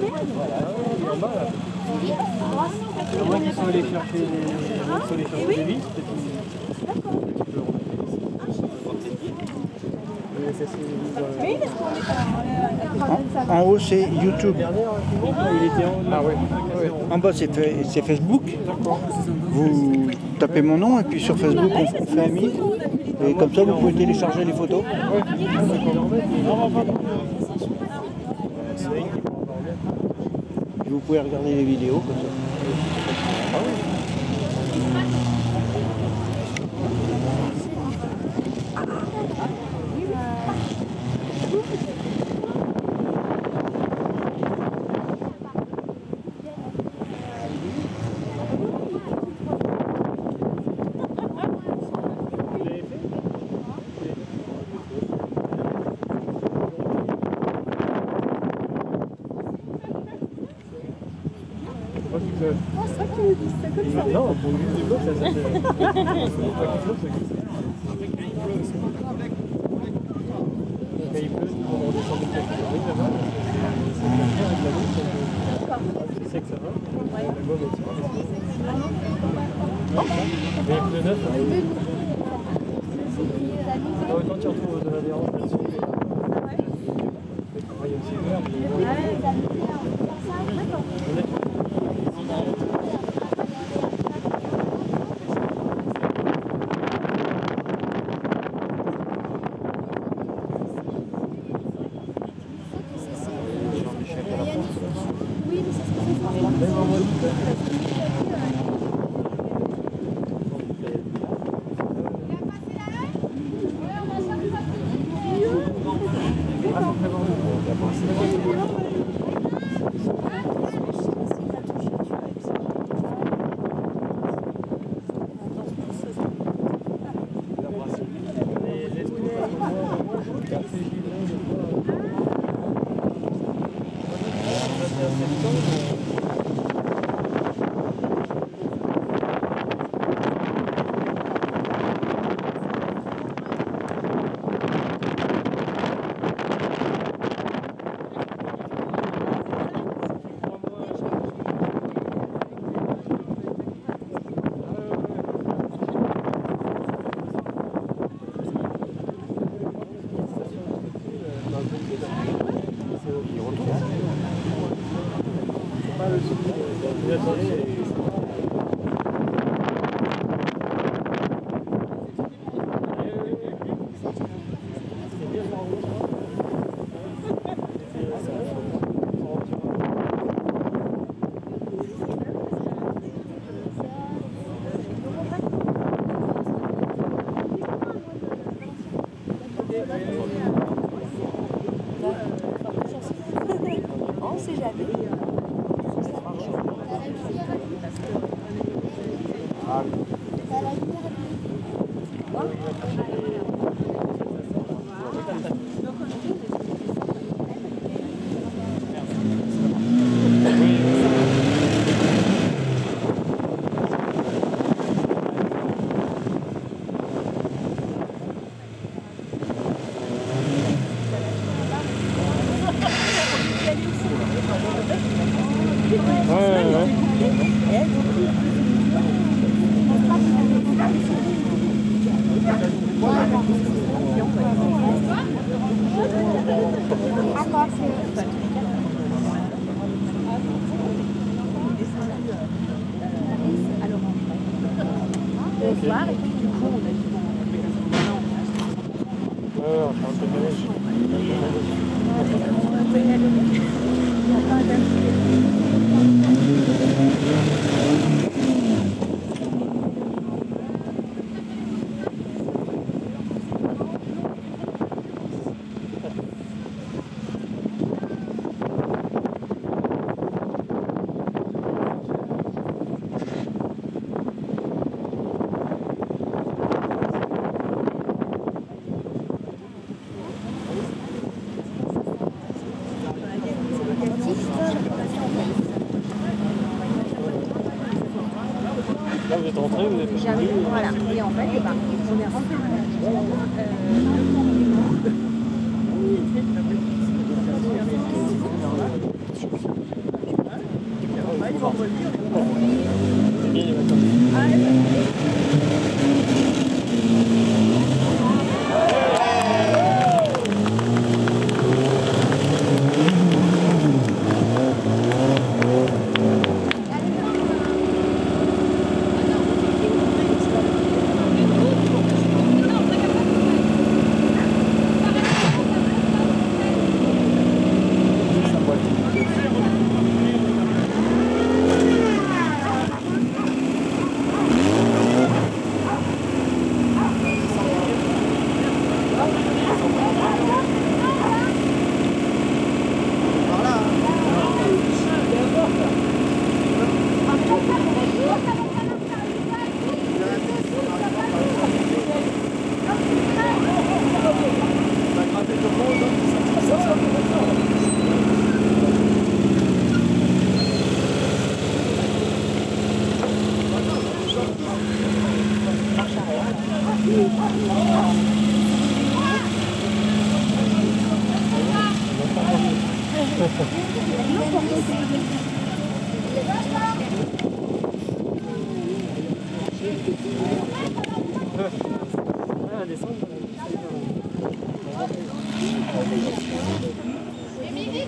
En bas, là. C'est moi qui sont allés chercher des vis. En haut, c'est YouTube. Il était en... Ah ouais. En bas, c'est Facebook. Vous tapez mon nom et puis sur Facebook, on fait ami. Et comme ça, vous pouvez télécharger les photos. Et vous pouvez regarder les vidéos comme ça. C'est vrai que tu me dis ça comme ça. Non, pour lui, des blocs, ça c'est pas qu'il flotte, c'est que quand il pleut, on redescend de 4 km là-bas, c'est bien avec la route, c'est sec, ça va. La gomme est super. Mais il pleut neuf, autant tu retrouves de l'adhérence là-dessus. Il travaille aussi vert. On sait jamais. Soir, et puis du coup on a dit on fait un peu de neige. Là, vous êtes rentré, vous avez jamais, voilà. Et en fait, on est rentré dans la C'est bien les vacances. Ah, descendre. Midi,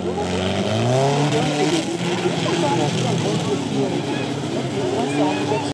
prête?